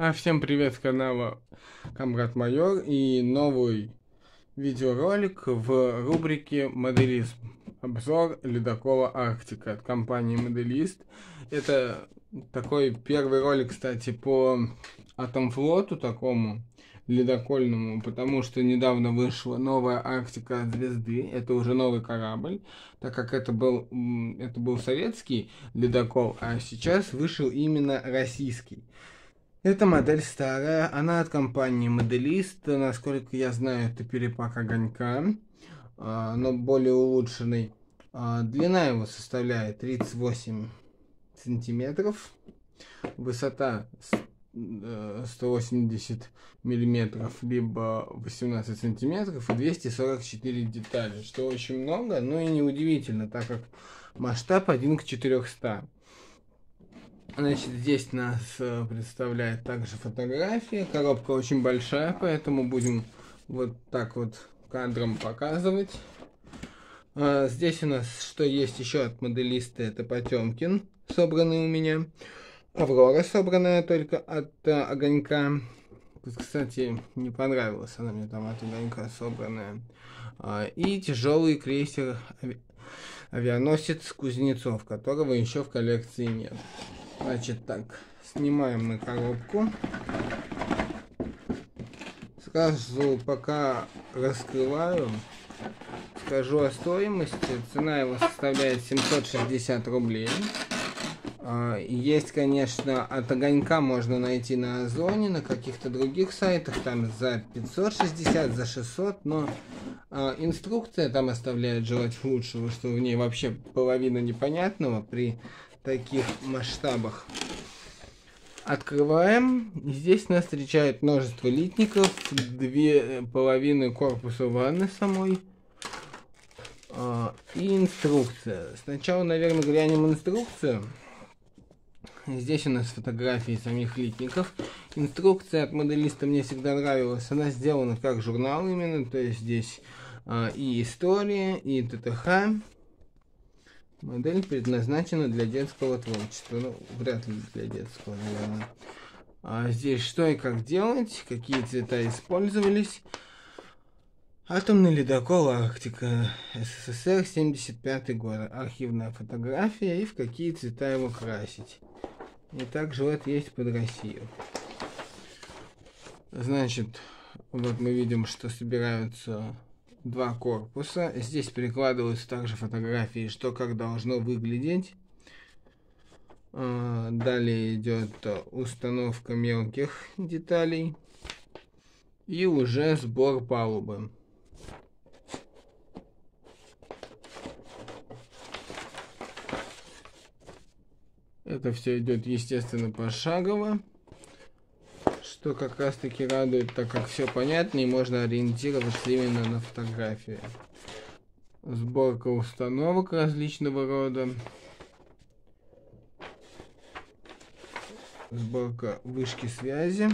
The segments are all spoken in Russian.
Всем привет с канала Камрад Майор и новый видеоролик в рубрике «Моделизм». Обзор ледокола «Арктика» от компании «Моделист». Это такой первый ролик, кстати, по Атомфлоту, такому ледокольному, потому что недавно вышла новая «Арктика» от Звезды. Это уже новый корабль, так как это был советский ледокол, а сейчас вышел именно российский. Эта модель старая, она от компании Моделист, насколько я знаю, это перепак огонька, но более улучшенный. Длина его составляет 38 сантиметров, высота 180 миллиметров, либо 18 сантиметров и 244 детали, что очень много, но и неудивительно, так как масштаб 1 к 400. Значит, здесь нас представляет также фотография. Коробка очень большая, поэтому будем вот так вот кадром показывать. Здесь у нас что есть еще от Моделиста, это Потемкин, собранный у меня. Аврора, собранная только от огонька. Кстати, не понравилась она мне там от огонька собранная. И тяжелый крейсер авианосец Кузнецов, которого еще в коллекции нет. Значит, так, снимаем мы коробку. Сразу, пока раскрываю, скажу о стоимости. Цена его составляет 760 рублей. Есть, конечно, от огонька можно найти на Озоне, на каких-то других сайтах, там за 560, за 600, но инструкция там оставляет желать лучшего, что в ней вообще половина непонятного при таких масштабах. Открываем. Здесь нас встречает множество литников, 2,5 корпуса ванны самой и инструкция. Сначала, наверное, глянем инструкцию. Здесь у нас фотографии самих литников. Инструкция от Моделиста мне всегда нравилась. Она сделана как журнал именно, то есть здесь и история, и ТТХ. Модель предназначена для детского творчества. Ну, вряд ли для детского, наверное. Здесь что и как делать, какие цвета использовались. Атомный ледокол «Арктика», СССР, 75 год. Архивная фотография и в какие цвета его красить. И также вот есть под Россию. Значит, вот мы видим, что собираются два корпуса. Здесь прикладываются также фотографии, что как должно выглядеть. Далее идет установка мелких деталей. И уже сбор палубы. Это все идет, естественно, пошагово. Что как раз таки радует, так как все понятно и можно ориентироваться именно на фотографии. Сборка установок различного рода. Сборка вышки связи.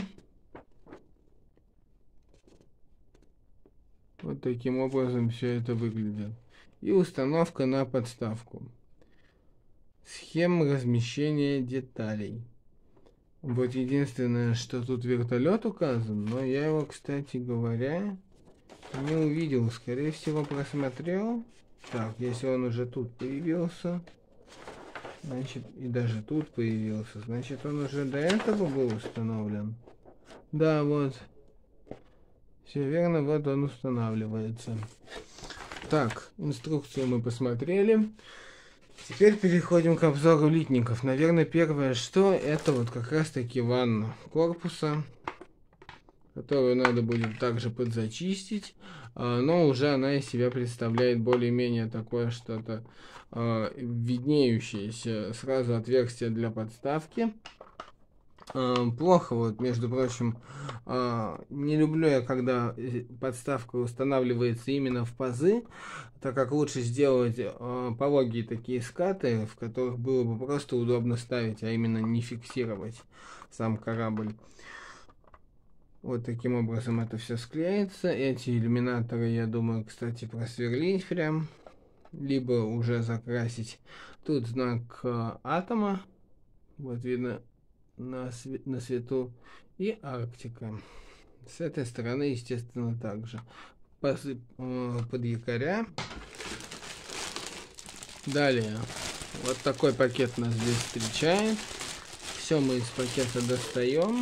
Вот таким образом все это выглядит. И установка на подставку. Схема размещения деталей. Вот единственное, что тут вертолет указан, но я его, кстати говоря, не увидел. Скорее всего, просмотрел. Так, если он уже тут появился, значит, и даже тут появился, значит, он уже до этого был установлен. Да, вот. Все верно, вот он устанавливается. Так, инструкцию мы посмотрели. Теперь переходим к обзору литников. Наверное, первое, что это вот как раз таки ванна корпуса, которую надо будет также подзачистить, но уже она из себя представляет более-менее такое что-то виднеющееся. Сразу отверстие для подставки. Плохо, вот, между прочим, не люблю я, когда подставка устанавливается именно в пазы, так как лучше сделать пологие такие скаты, в которых было бы просто удобно ставить, а именно не фиксировать сам корабль. Вот таким образом это все склеится. Эти иллюминаторы, я думаю, кстати, просверлить прям, либо уже закрасить. Тут знак атома, вот видно на свету, и Арктика. С этой стороны, естественно, также под якоря. Далее, вот такой пакет нас здесь встречает. Все мы из пакета достаем.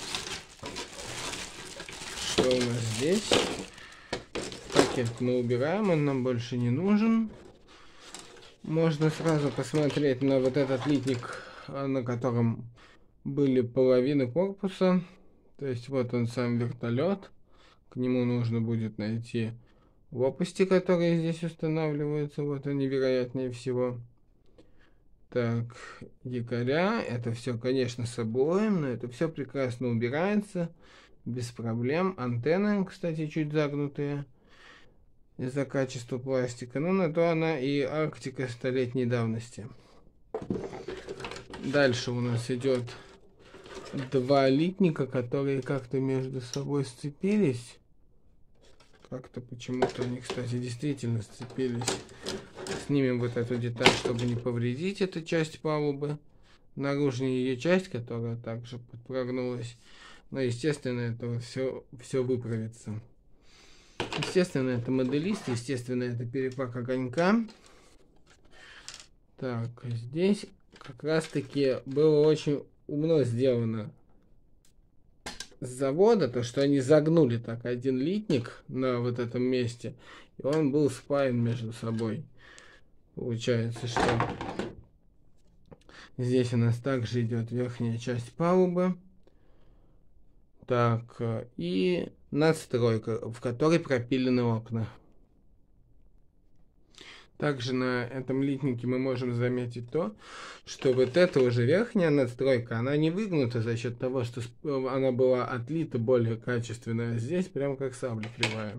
Что у нас здесь? Пакет мы убираем, он нам больше не нужен. Можно сразу посмотреть на вот этот литник, на котором были половины корпуса. То есть вот он сам вертолет. К нему нужно будет найти лопасти, которые здесь устанавливаются. Вот они, вероятнее всего. Так, якоря. Это все, конечно, с обоим, но это все прекрасно убирается. Без проблем. Антенны, кстати, чуть загнутые из-за качества пластика. Но на то она и Арктика столетней давности. Дальше у нас идет два литника, которые как-то между собой сцепились. Как-то почему-то они, кстати, действительно сцепились. Снимем вот эту деталь, чтобы не повредить эту часть палубы. Наружная ее часть, которая также подпрогнулась. Но, естественно, это все выправится. Естественно, это моделист, естественно, это перепак огонька. Так, здесь как раз-таки было очень умно сделано с завода, то что они загнули так один литник на вот этом месте, и он был спаян между собой. Получается, что здесь у нас также идет верхняя часть палубы. Так, и надстройка, в которой пропилены окна. Также на этом литнике мы можем заметить то, что вот эта уже верхняя надстройка, она не выгнута за счет того, что она была отлита более качественно. Здесь прям как сабля кривая.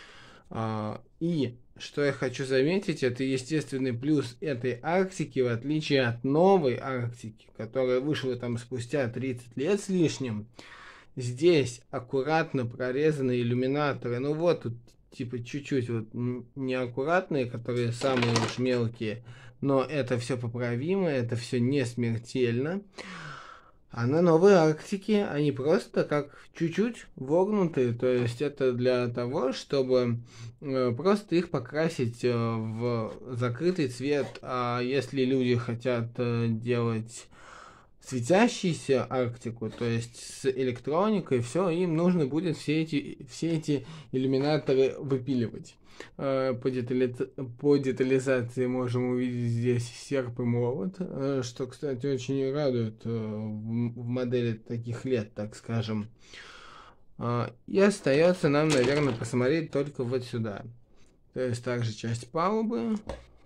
И что я хочу заметить, это естественный плюс этой Арктики, в отличие от новой Арктики, которая вышла там спустя 30 лет с лишним. Здесь аккуратно прорезаны иллюминаторы. Ну вот тут типа чуть-чуть вот неаккуратные, которые самые уж мелкие, но это все поправимо, это все не смертельно. А на новой Арктике они просто как чуть-чуть вогнутые, то есть это для того, чтобы просто их покрасить в закрытый цвет. А если люди хотят делать светящуюся Арктику, то есть с электроникой, все, им нужно будет все эти иллюминаторы выпиливать. По детализации можем увидеть здесь серп и молот, что, кстати, очень радует в модели таких лет, так скажем. И остается нам, наверное, посмотреть только вот сюда. То есть также часть палубы,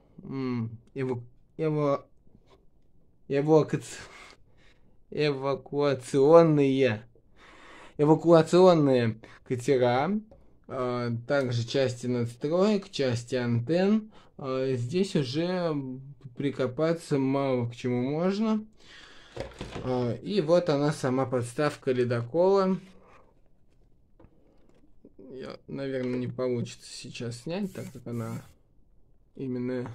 эвакуационные катера, также части надстроек, части антенн. Здесь уже прикопаться мало к чему можно. И вот она, сама подставка ледокола. Наверное, не получится сейчас снять, так как она именно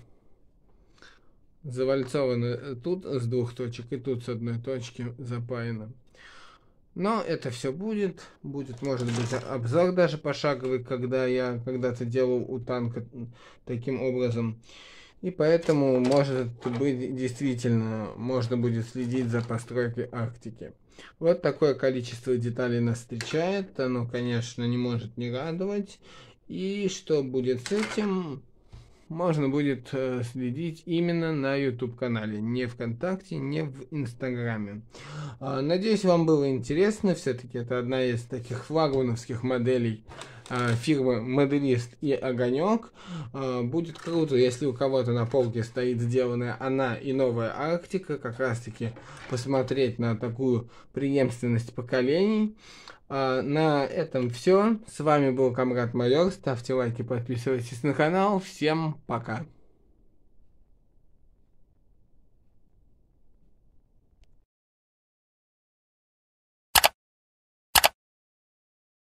завальцована тут с двух точек и тут с одной точки запаяна. Но это все будет, может быть, обзор даже пошаговый, когда я когда-то делал у танка таким образом. И поэтому, может быть, действительно, можно будет следить за постройкой Арктики. Вот такое количество деталей нас встречает. Оно, конечно, не может не радовать. И что будет с этим? Можно будет следить именно на YouTube-канале, не ВКонтакте, не в Инстаграме. Надеюсь, вам было интересно. Все-таки это одна из таких флагмановских моделей фирмы Моделист и Огонек. Будет круто, если у кого-то на полке стоит сделанная она и новая Арктика, как раз-таки посмотреть на такую преемственность поколений. На этом все. С вами был Камрад Майор. Ставьте лайки, подписывайтесь на канал. Всем пока.